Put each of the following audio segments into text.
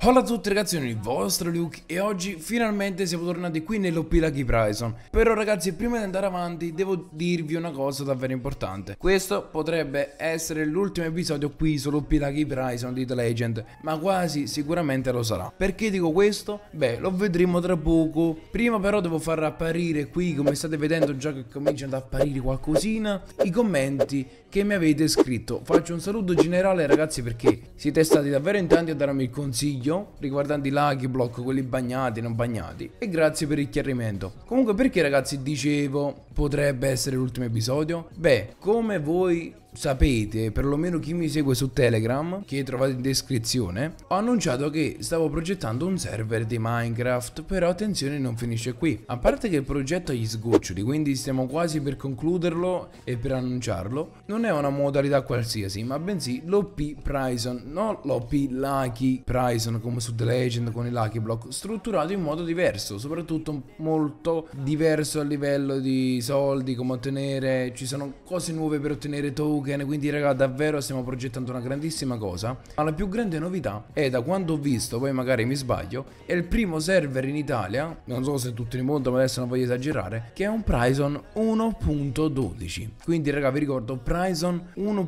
Hola a tutti ragazzi, sono il vostro Luke e oggi finalmente siamo tornati qui nell'OP Lucky Prison. Però ragazzi, prima di andare avanti devo dirvi una cosa davvero importante. Questo potrebbe essere l'ultimo episodio qui sull'OP Lucky Prison di The Legend, ma quasi sicuramente lo sarà. Perché dico questo? Beh, lo vedremo tra poco. Prima però devo far apparire qui, come state vedendo già che cominciano ad apparire qualcosina, i commenti che mi avete scritto. Faccio un saluto generale ragazzi perché siete stati davvero in tanti a darmi il consiglio riguardanti i laghi, block, quelli bagnati, non bagnati, e grazie per il chiarimento. Comunque, perché ragazzi dicevo potrebbe essere l'ultimo episodio? Beh, come voi sapete, perlomeno chi mi segue su Telegram, che trovate in descrizione, ho annunciato che stavo progettando un server di Minecraft. Però attenzione, non finisce qui. A parte che il progetto ha gli sgoccioli, quindi stiamo quasi per concluderlo e per annunciarlo, non è una modalità qualsiasi, ma bensì l'OP Prison, non l'OP Lucky Prison come su The Legend con i Lucky Block, strutturato in modo diverso, soprattutto molto diverso a livello di soldi, come ottenere, ci sono cose nuove per ottenere token. Quindi raga, davvero stiamo progettando una grandissima cosa. Ma la più grande novità è, da quando ho visto, poi magari mi sbaglio, è il primo server in Italia, non so se tutto il mondo, ma adesso non voglio esagerare, che è un Prison 1.12. Quindi raga, vi ricordo, Prison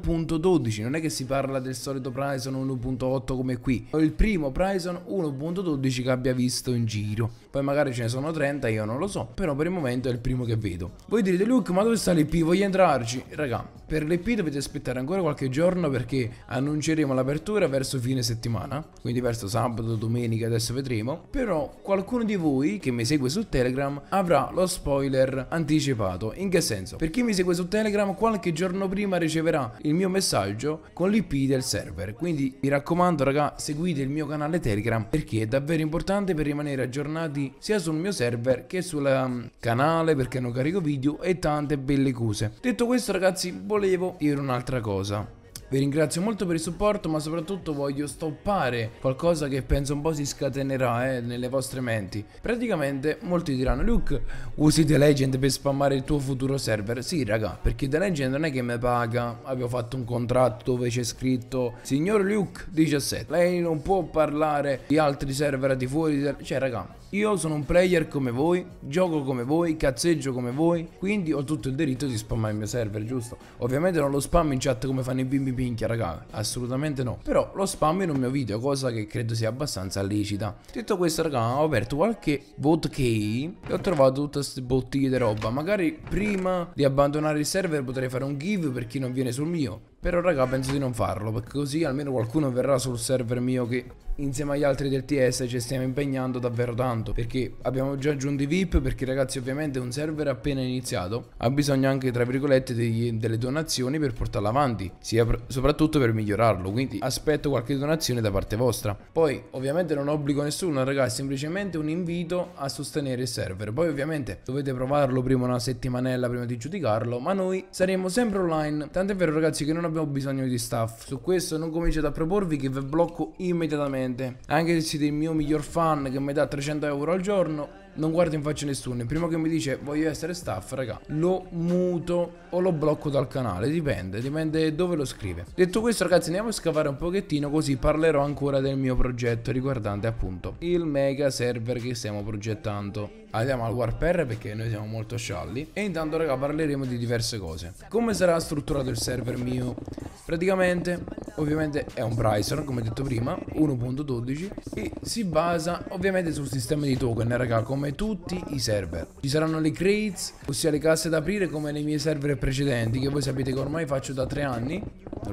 1.12, non è che si parla del solito Prison 1.8 come qui, è il primo Prison 1.12 che abbia visto in giro. Poi magari ce ne sono 30, io non lo so, però per il momento è il primo che vedo. Voi direte: Luke, ma dove sta l'EP? Voglio entrarci. Raga, per l'EP dovete aspettare ancora qualche giorno, perché annunceremo l'apertura verso fine settimana, quindi verso sabato, domenica, adesso vedremo. Però qualcuno di voi che mi segue su Telegram avrà lo spoiler anticipato. In che senso? Per chi mi segue su Telegram, qualche giorno prima riceverà il mio messaggio con l'IP del server. Quindi mi raccomando raga, seguite il mio canale Telegram, perché è davvero importante per rimanere aggiornati sia sul mio server che sul canale, perché non carico video e tante belle cose. Detto questo ragazzi, volevo dire un'altra cosa. Vi ringrazio molto per il supporto, ma soprattutto voglio stoppare qualcosa che penso un po' si scatenerà nelle vostre menti. Praticamente molti diranno: Luke, usi The Legend per spammare il tuo futuro server? Sì raga, perché The Legend non è che mi paga. Avevo fatto un contratto dove c'è scritto: signor Luke 17, lei non può parlare di altri server al di fuori. Cioè raga, io sono un player come voi, gioco come voi, cazzeggio come voi, quindi ho tutto il diritto di spammare il mio server, giusto? Ovviamente non lo spam in chat come fanno i bimbi pinchia, raga, assolutamente no. Però lo spam in un mio video, cosa che credo sia abbastanza lecita. Detto questo raga, ho aperto qualche vote key e ho trovato tutte queste bottiglie di roba. Magari prima di abbandonare il server potrei fare un give per chi non viene sul mio. Però raga, penso di non farlo, perché così almeno qualcuno verrà sul server mio, che insieme agli altri del TS ci stiamo impegnando davvero tanto, perché abbiamo già aggiunto i VIP, perché ragazzi ovviamente un server appena iniziato ha bisogno anche tra virgolette delle donazioni per portarlo avanti, sia soprattutto per migliorarlo. Quindi aspetto qualche donazione da parte vostra. Poi ovviamente non obbligo nessuno ragazzi, semplicemente un invito a sostenere il server. Poi ovviamente dovete provarlo prima, una settimanella prima di giudicarlo, ma noi saremo sempre online. Tant'è vero ragazzi che non abbiamo bisogno di staff. Su questo non cominciate a proporvi che vi blocco immediatamente. Anche se siete il mio miglior fan che mi dà 300 euro al giorno, non guardo in faccia nessuno. Il primo che mi dice voglio essere staff, raga, lo muto o lo blocco dal canale. Dipende dove lo scrive. Detto questo ragazzi, andiamo a scavare un pochettino, così parlerò ancora del mio progetto riguardante appunto il mega server che stiamo progettando. Andiamo al Warper perché noi siamo molto scialli. E intanto raga, parleremo di diverse cose. Come sarà strutturato il server mio? Praticamente ovviamente è un Prison, come detto prima, 1.12, e si basa ovviamente sul sistema di token raga, come tutti i server. Ci saranno le crates, ossia le casse da aprire, come nei miei server precedenti, che voi sapete che ormai faccio da 3 anni.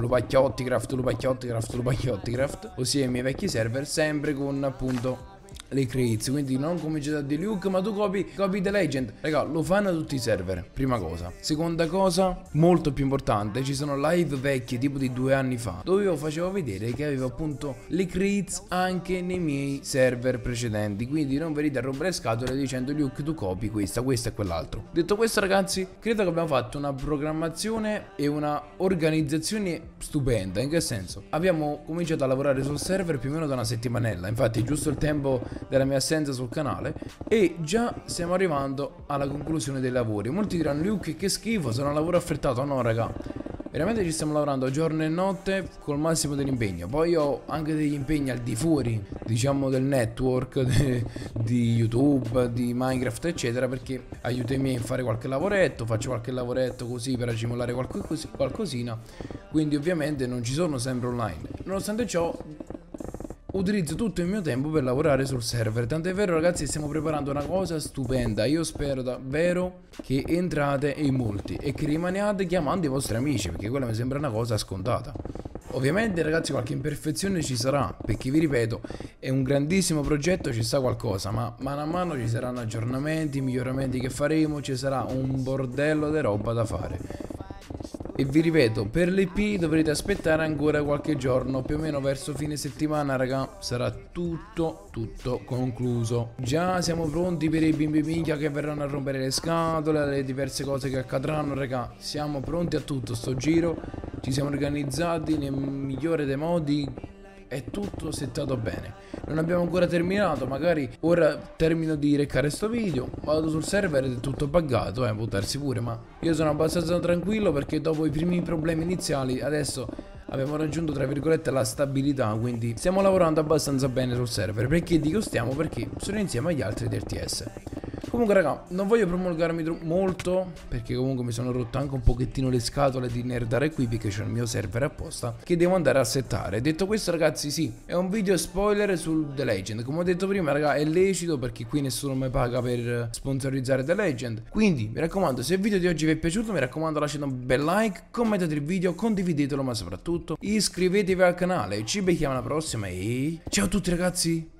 Lupacchiotticraft, ossia i miei vecchi server, sempre con appunto le crates. Quindi non cominciate a dire Luke, ma tu copi The Legend. Raga, lo fanno tutti i server, prima cosa. Seconda cosa, molto più importante, ci sono live vecchie tipo di 2 anni fa, dove io facevo vedere che avevo appunto le crates anche nei miei server precedenti. Quindi non venite a rompere le scatole dicendo Luke tu copi questa e quell'altro. Detto questo ragazzi, credo che abbiamo fatto una programmazione e una organizzazione stupenda. In che senso? Abbiamo cominciato a lavorare sul server più o meno da una settimanella, infatti giusto il tempo della mia assenza sul canale, e già stiamo arrivando alla conclusione dei lavori. Molti diranno Luke che schifo, sarà un lavoro affrettato. No raga, Veramente ci stiamo lavorando giorno e notte col massimo dell'impegno. Poi ho anche degli impegni al di fuori, diciamo, del network, di YouTube, di Minecraft eccetera, perché aiuto i miei a fare qualche lavoretto, faccio qualche lavoretto così per accumulare qualcosina. Quindi ovviamente non ci sono sempre online. Nonostante ciò utilizzo tutto il mio tempo per lavorare sul server. Tant'è vero, ragazzi, stiamo preparando una cosa stupenda. Io spero davvero che entrate in molti e che rimaniate chiamando i vostri amici, perché quella mi sembra una cosa scontata. Ovviamente, ragazzi, qualche imperfezione ci sarà, perché vi ripeto, è un grandissimo progetto, ci sta qualcosa, ma mano a mano ci saranno aggiornamenti, miglioramenti che faremo, ci sarà un bordello di roba da fare. E vi ripeto, per l'EP dovrete aspettare ancora qualche giorno, più o meno verso fine settimana, raga, sarà tutto concluso. Già siamo pronti per i bimbi minchia che verranno a rompere le scatole, le diverse cose che accadranno, raga. Siamo pronti a tutto sto giro, ci siamo organizzati nel migliore dei modi, è tutto settato bene. Non abbiamo ancora terminato, magari ora termino di recare sto video, vado sul server ed è tutto buggato, può darsi pure, ma io sono abbastanza tranquillo perché dopo i primi problemi iniziali adesso abbiamo raggiunto tra virgolette la stabilità, quindi stiamo lavorando abbastanza bene sul server. Perché dico stiamo? Perché sono insieme agli altri del TS. Comunque raga, non voglio promulgarmi molto, perché comunque mi sono rotto anche un pochettino le scatole di nerdare qui, perché c'è il mio server apposta che devo andare a settare. Detto questo, ragazzi, sì, è un video spoiler sul The Legend. Come ho detto prima, raga, è lecito perché qui nessuno mi paga per sponsorizzare The Legend. Quindi mi raccomando, se il video di oggi vi è piaciuto, mi raccomando lasciate un bel like, commentate il video, condividetelo, ma soprattutto iscrivetevi al canale. Ci becchiamo alla prossima e ciao a tutti, ragazzi.